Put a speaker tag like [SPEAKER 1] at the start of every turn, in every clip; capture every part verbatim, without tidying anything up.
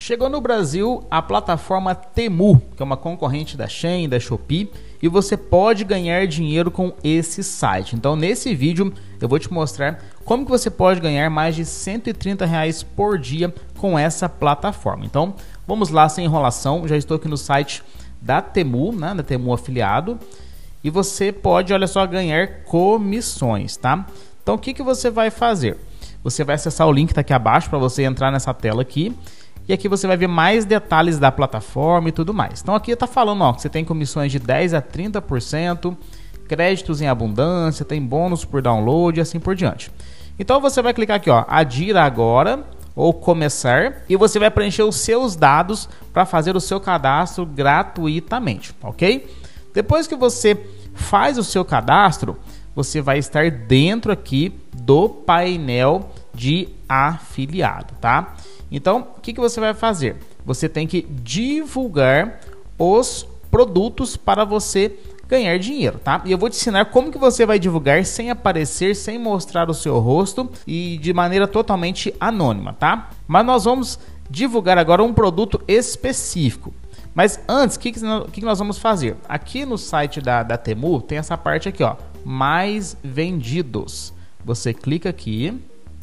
[SPEAKER 1] Chegou no Brasil a plataforma Temu, que é uma concorrente da Shein, da Shopee, e você pode ganhar dinheiro com esse site. Então nesse vídeo eu vou te mostrar como que você pode ganhar mais de cento e trinta reais por dia com essa plataforma. Então vamos lá, sem enrolação, já estou aqui no site da Temu, né, da Temu Afiliado, e você pode, olha só, ganhar comissões, tá? Então o que que você vai fazer? Você vai acessar o link que está aqui abaixo para você entrar nessa tela aqui. E aqui você vai ver mais detalhes da plataforma e tudo mais. Então aqui está falando, ó, que você tem comissões de dez a trinta por cento, créditos em abundância, tem bônus por download e assim por diante. Então você vai clicar aqui, ó, adir agora ou começar, e você vai preencher os seus dados para fazer o seu cadastro gratuitamente, ok? Depois que você faz o seu cadastro, você vai estar dentro aqui do painel de afiliado, tá? Então, o que que você vai fazer? Você tem que divulgar os produtos para você ganhar dinheiro, tá? E eu vou te ensinar como que você vai divulgar sem aparecer, sem mostrar o seu rosto e de maneira totalmente anônima, tá? Mas nós vamos divulgar agora um produto específico. Mas antes, o que que, que que nós vamos fazer? Aqui no site da, da Temu tem essa parte aqui, ó, mais vendidos. Você clica aqui.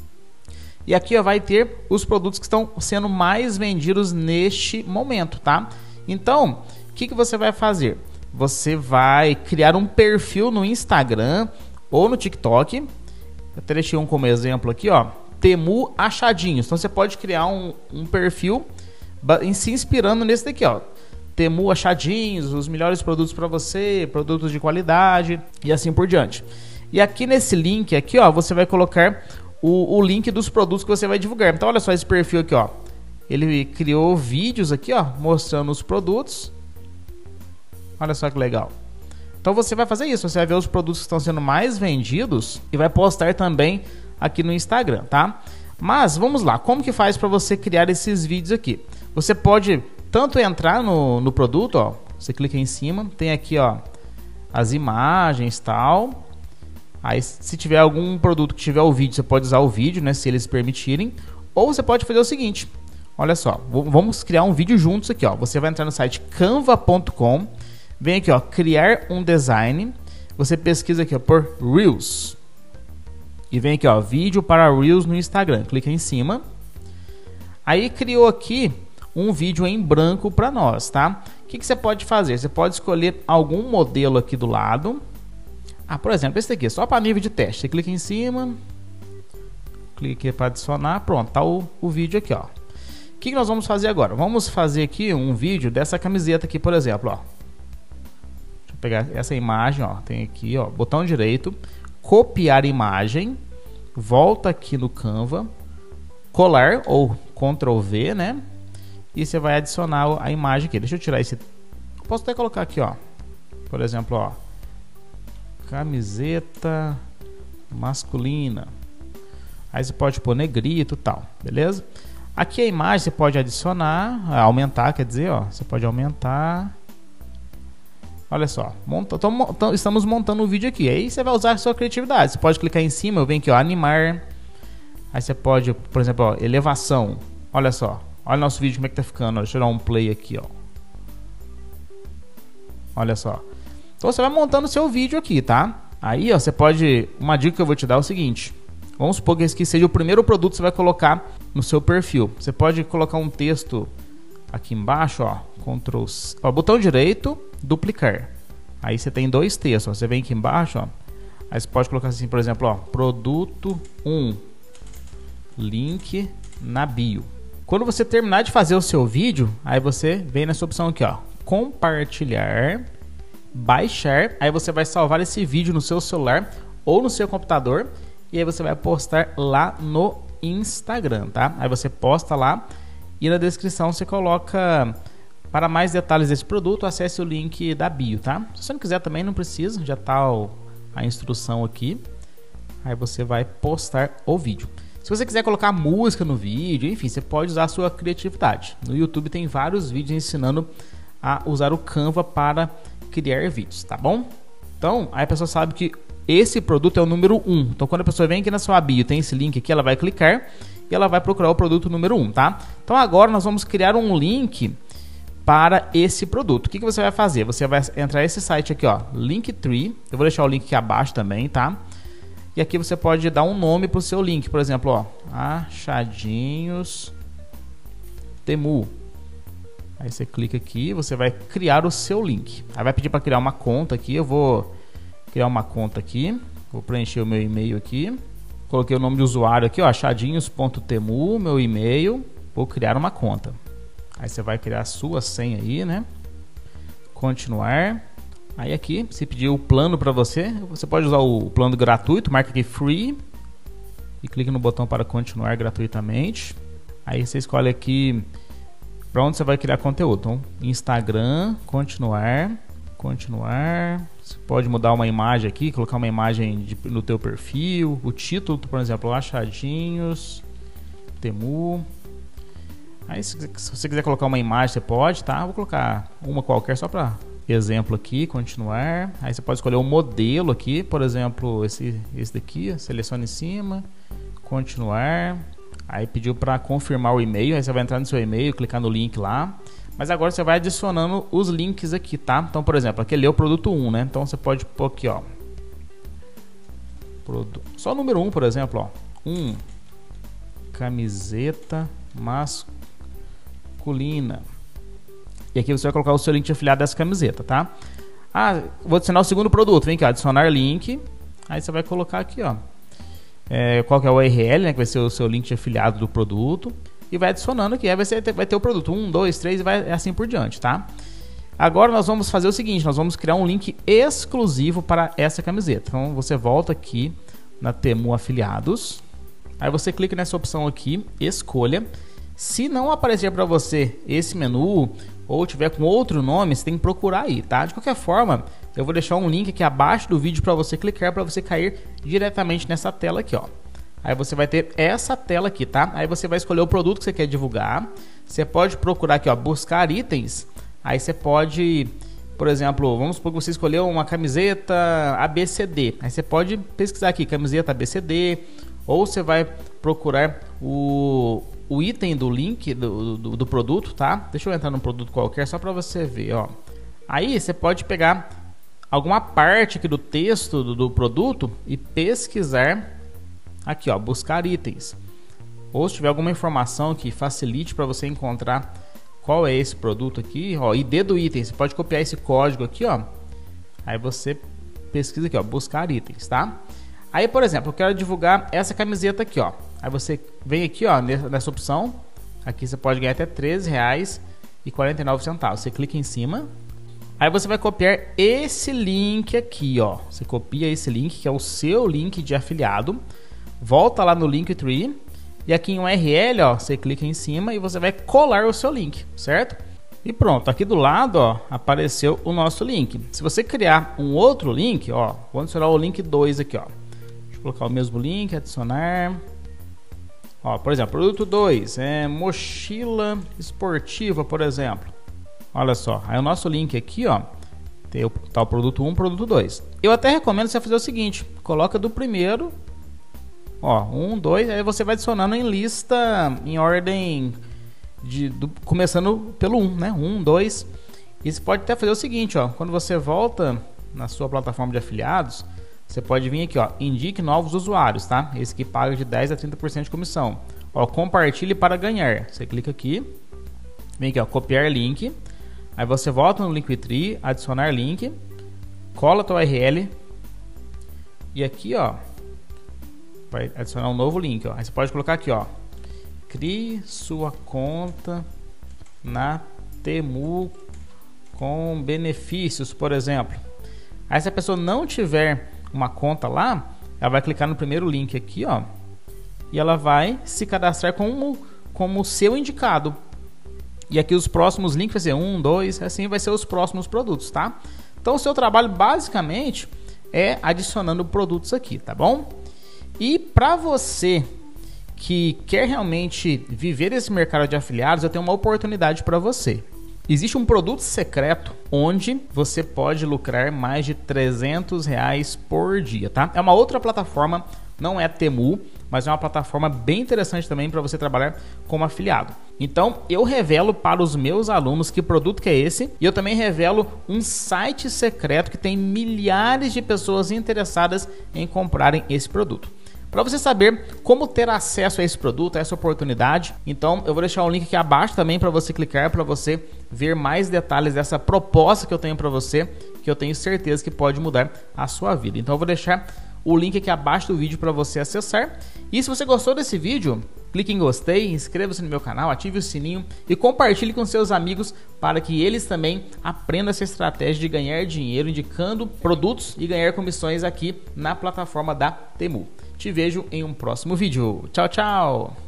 [SPEAKER 1] E aqui ó, vai ter os produtos que estão sendo mais vendidos neste momento, tá? Então, o que que você vai fazer? Você vai criar um perfil no Instagram ou no TikTok. Eu até deixei um como exemplo aqui, ó, Temu Achadinhos. Então você pode criar um, um perfil se inspirando nesse daqui, ó, Temu Achadinhos, os melhores produtos para você, produtos de qualidade e assim por diante. E aqui nesse link aqui, ó, você vai colocar O, o link dos produtos que você vai divulgar. Então olha só esse perfil aqui, ó. Ele criou vídeos aqui, ó, mostrando os produtos. Olha só que legal. Então você vai fazer isso, você vai ver os produtos que estão sendo mais vendidos e vai postar também aqui no Instagram, tá? Mas vamos lá, como que faz para você criar esses vídeos aqui? Você pode tanto entrar no, no produto, ó, você clica em cima, tem aqui, ó, as imagens, tal. Aí, se tiver algum produto que tiver o vídeo, você pode usar o vídeo, né, se eles permitirem. Ou você pode fazer o seguinte, olha só, vamos criar um vídeo juntos aqui, ó. Você vai entrar no site canva ponto com, vem aqui, ó, criar um design. Você pesquisa aqui, ó, por Reels. E vem aqui, ó, vídeo para Reels no Instagram. Clica em cima. Aí criou aqui um vídeo em branco para nós, tá? O que que você pode fazer? Você pode escolher algum modelo aqui do lado. Ah, por exemplo, esse daqui, só para nível de teste. Você clica em cima, clique para adicionar, pronto, tá o, o vídeo aqui, ó. O que, que nós vamos fazer agora? Vamos fazer aqui um vídeo dessa camiseta aqui, por exemplo, ó. Deixa eu pegar essa imagem, ó, tem aqui, ó, botão direito, copiar imagem, volta aqui no Canva, colar ou control V, né? E você vai adicionar a imagem aqui. Deixa eu tirar esse, posso até colocar aqui, ó, por exemplo, ó, camiseta masculina. Aí você pode pôr negrito e tal, beleza? Aqui a imagem você pode adicionar, aumentar, quer dizer, ó, você pode aumentar. Olha só, monta, tô, tô, estamos montando um vídeo aqui. Aí você vai usar a sua criatividade. Você pode clicar em cima, eu venho aqui, ó, animar. Aí você pode, por exemplo, ó, elevação. Olha só, olha o nosso vídeo como é que tá ficando. Ó. Deixa eu dar um play aqui, ó. Olha só. Então você vai montando o seu vídeo aqui, tá? Aí, ó, você pode... Uma dica que eu vou te dar é o seguinte. Vamos supor que esse aqui seja o primeiro produto que você vai colocar no seu perfil. Você pode colocar um texto aqui embaixo, ó. Ctrl C, ó, botão direito, duplicar. Aí você tem dois textos, ó. Você vem aqui embaixo, ó. Aí você pode colocar assim, por exemplo, ó. Produto um. Link na bio. Quando você terminar de fazer o seu vídeo, aí você vem nessa opção aqui, ó. Compartilhar... baixar, aí você vai salvar esse vídeo no seu celular ou no seu computador e aí você vai postar lá no Instagram, tá? Aí você posta lá e na descrição você coloca para mais detalhes desse produto, acesse o link da bio, tá? Se você não quiser também não precisa, já tá o, a instrução aqui. Aí você vai postar o vídeo. Se você quiser colocar música no vídeo, enfim, você pode usar a sua criatividade. No YouTube tem vários vídeos ensinando a usar o Canva para criar vídeos, tá bom? Então, aí a pessoa sabe que esse produto é o número um. Então, quando a pessoa vem aqui na sua bio, tem esse link aqui, ela vai clicar e ela vai procurar o produto número um, tá? Então agora nós vamos criar um link para esse produto. O que, que você vai fazer? Você vai entrar nesse site aqui, ó, Linktree. Eu vou deixar o link aqui abaixo também, tá? E aqui você pode dar um nome para o seu link, por exemplo, ó, Achadinhos Temu. Aí você clica aqui, você vai criar o seu link. Aí vai pedir para criar uma conta aqui. Eu vou criar uma conta aqui. Vou preencher o meu e-mail aqui. Coloquei o nome de usuário aqui, ó, achadinhos ponto temu, meu e-mail. Vou criar uma conta. Aí você vai criar a sua senha aí, né? Continuar. Aí aqui, se pedir o plano para você, você pode usar o plano gratuito, marca aqui Free e clica no botão para continuar gratuitamente. Aí você escolhe aqui para onde você vai criar conteúdo. Então, Instagram, continuar, continuar. Você pode mudar uma imagem aqui, colocar uma imagem de, no teu perfil, o título, por exemplo, Achadinhos Temu. Aí se, se você quiser colocar uma imagem, você pode, tá? Vou colocar uma qualquer só para exemplo aqui, continuar. Aí você pode escolher o modelo aqui, por exemplo, esse, esse daqui, seleciona em cima, continuar. Aí pediu para confirmar o e-mail, aí você vai entrar no seu e-mail, clicar no link lá. Mas agora você vai adicionando os links aqui, tá? Então, por exemplo, aquele é o produto um, né? Então você pode pôr aqui, ó, Produ... só o número um, por exemplo, ó, um, camiseta masculina. E aqui você vai colocar o seu link de afiliado dessa camiseta, tá? Ah, vou adicionar o segundo produto. Vem aqui, ó, adicionar link. Aí você vai colocar aqui, ó, é, qual que é o U R L, né? Que vai ser o seu link de afiliado do produto. E vai adicionando aqui. Aí vai, ser, vai ter o produto um, dois, três e vai assim por diante, tá? Agora nós vamos fazer o seguinte. Nós vamos criar um link exclusivo para essa camiseta. Então você volta aqui na Temu Afiliados. Aí você clica nessa opção aqui, escolha. Se não aparecer para você esse menu ou tiver com outro nome, você tem que procurar aí, tá? De qualquer forma, eu vou deixar um link aqui abaixo do vídeo para você clicar, para você cair diretamente nessa tela aqui, ó. Aí você vai ter essa tela aqui, tá? Aí você vai escolher o produto que você quer divulgar. Você pode procurar aqui, ó, buscar itens. Aí você pode, por exemplo, vamos supor que você escolheu uma camiseta A B C D. Aí você pode pesquisar aqui, camiseta A B C D, ou você vai procurar o o item do link do, do, do produto, tá? Deixa eu entrar num produto qualquer só para você ver, ó. Aí você pode pegar alguma parte aqui do texto do, do produto e pesquisar aqui, ó, buscar itens. Ou se tiver alguma informação que facilite para você encontrar qual é esse produto aqui, ó, I D do item, você pode copiar esse código aqui, ó. Aí você pesquisa aqui, ó, buscar itens, tá? Aí, por exemplo, eu quero divulgar essa camiseta aqui, ó. Aí você vem aqui, ó, nessa opção. Aqui você pode ganhar até treze reais e quarenta e nove centavos. Você clica em cima. Aí você vai copiar esse link aqui, ó. Você copia esse link, que é o seu link de afiliado. Volta lá no Linktree. E aqui em U R L, ó, você clica em cima e você vai colar o seu link, certo? E pronto, aqui do lado, ó, apareceu o nosso link. Se você criar um outro link, ó, vou adicionar o link dois aqui, ó. Deixa eu colocar o mesmo link, adicionar. Ó, por exemplo, produto dois, é mochila esportiva, por exemplo. Olha só, aí o nosso link aqui, ó, tem o tal produto um, produto dois. Eu até recomendo você fazer o seguinte, coloca do primeiro, ó, um, dois, aí você vai adicionando em lista, em ordem, de, do, começando pelo um, né, um, dois. E você pode até fazer o seguinte, ó, quando você volta na sua plataforma de afiliados, você pode vir aqui, ó, indique novos usuários, tá? Esse que paga de dez a trinta por cento de comissão. Ó, compartilhe para ganhar. Você clica aqui, vem aqui, ó, copiar link. Aí você volta no Linktree, adicionar link, cola a tua U R L e aqui, ó, vai adicionar um novo link, ó. Aí você pode colocar aqui, ó, crie sua conta na Temu com benefícios, por exemplo. Aí se a pessoa não tiver uma conta lá, ela vai clicar no primeiro link aqui, ó, e ela vai se cadastrar como como seu indicado. E aqui os próximos links vai ser um, dois, assim vai ser os próximos produtos, tá? Então o seu trabalho basicamente é adicionando produtos aqui, tá bom? E para você que quer realmente viver esse mercado de afiliados, eu tenho uma oportunidade para você. Existe um produto secreto onde você pode lucrar mais de trezentos reais por dia, tá? É uma outra plataforma, não é Temu. mas é uma plataforma bem interessante também para você trabalhar como afiliado. Então eu revelo para os meus alunos que produto que é esse, e eu também revelo um site secreto que tem milhares de pessoas interessadas em comprarem esse produto. Para você saber como ter acesso a esse produto, a essa oportunidade, então eu vou deixar o link aqui abaixo também para você clicar, para você ver mais detalhes dessa proposta que eu tenho para você, que eu tenho certeza que pode mudar a sua vida. Então eu vou deixar o link aqui abaixo do vídeo para você acessar. E se você gostou desse vídeo, clique em gostei, inscreva-se no meu canal, ative o sininho e compartilhe com seus amigos para que eles também aprendam essa estratégia de ganhar dinheiro indicando produtos e ganhar comissões aqui na plataforma da Temu. Te vejo em um próximo vídeo. Tchau, tchau!